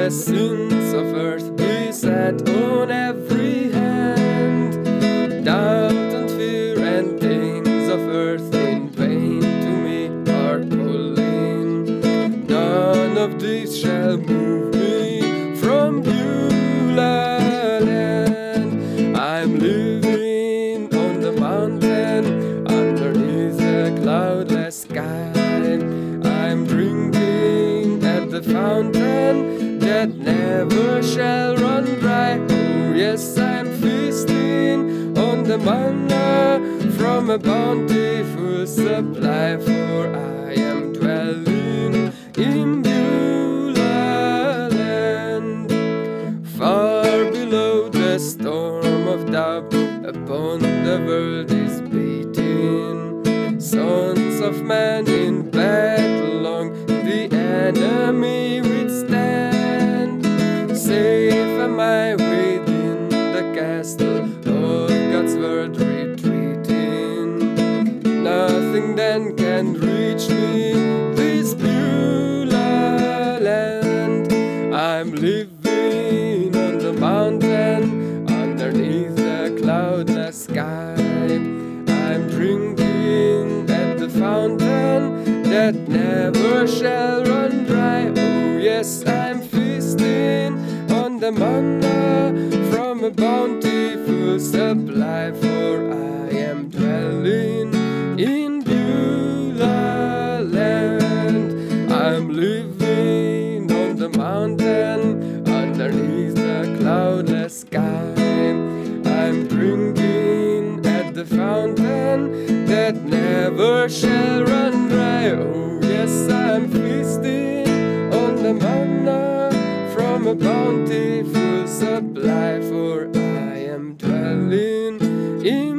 blessings of earth beset on every hand. Doubt and fear and things of earth in vain to me are calling. None of these shall move me from Beulah land. I'm living on the mountain underneath a cloudless sky. I'm drinking at the fountain that never shall run dry. Oh yes, I'm feasting on the manna from a bountiful supply, for I am dwelling in Beulah land. Far below the storm of doubt upon the world is beating. Sons of man in battle long the enemy withstand. Safe am I within the castle of God's word retreating. Nothing then can reach me this Beulah land. I'm living on the mountain underneath the cloudless sky. I'm drinking at the fountain that never shall run dry. Oh yes, I'm feasting on the manna from a bountiful supply, for I am dwelling in Beulah land. I'm living on the mountain underneath the cloudless sky. I'm drinking at the fountain that never shall run dry. Oh yes, I'm feasting on the manna from a bountiful supply, for I am dwelling in